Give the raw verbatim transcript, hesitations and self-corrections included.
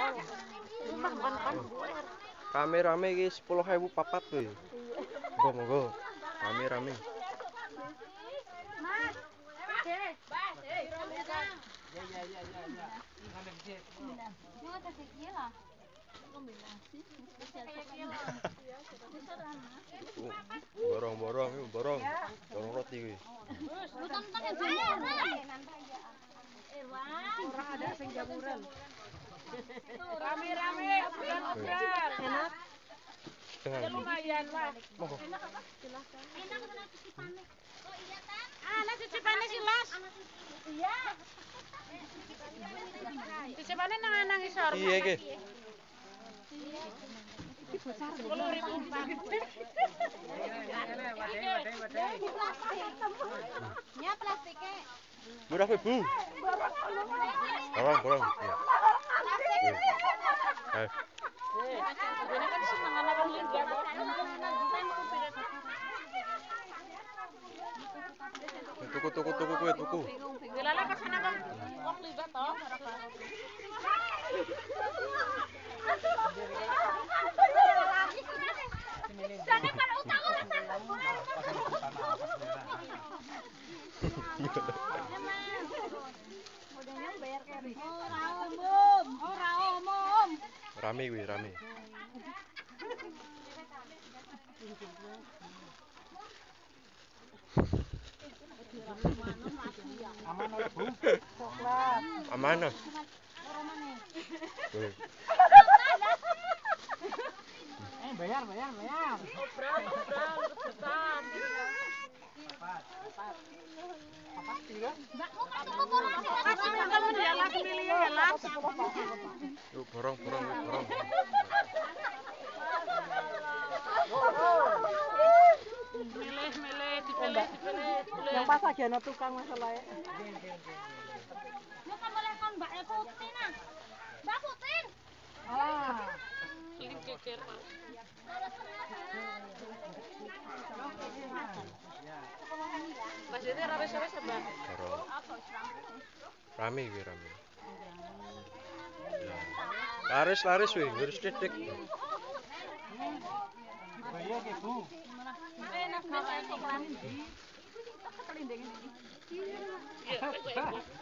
Rame-rame iki sepuluh ewu papat kuwi. Monggo monggo. Rame-rame. Mas. Oke. Bas, eh. Ya ya ya ya ya. Sampai kecil. Jangan terkecil lah. Kombinasi spesial Borong-borong, borong. Borong roti kuwi. Bukan-bukan yang jamuran. Orang ada sing jamuran. Rame-rame, obral-obral. Enak. Setengah. Ya lumayan lah. Monggo. Enak apa? Silakan. Enak karena cicipane. Oh iya, Tan. Ah, lah cicipane silas. Iya. Cicipane nang nang isor. Iya iki. sepuluh ribu empat. Ya plastiknya. Murah kuwi, Bu. Borong, borong. Iya. Eh, Ini kan seneng anak wong liya. tuku tuku tuku kuwi tuku. Dilala pas ana wong wong libat to. Sana kan utang orang sana. Modalnya bayar keri. Ora umum, ora umum. Rame kuwi, rame. Aman ora, Bu? Coklat. Aman ah. Tuh. Eh, bayar, bayar, bayar. Obral, obral, rebutan. Apa sih kan? Mbak, mau kasih kok orang Kasih kamu dia lagi milih ya lah. Yuk, borong, borong, borong. Milih, milih, dipilih, dipilih. Yang pas aja ana tukang masalahnya. Lu kan boleh kon Mbak Putin ah. Mbak Putin. Ah. Sing cecer. Pas itu ra wis-wis Mbak. Borong. Rame kuwi, rame. Laris, laris kuwi, laris titik. Bayar ke Bu. Enak banget coklat. Kelinding ini.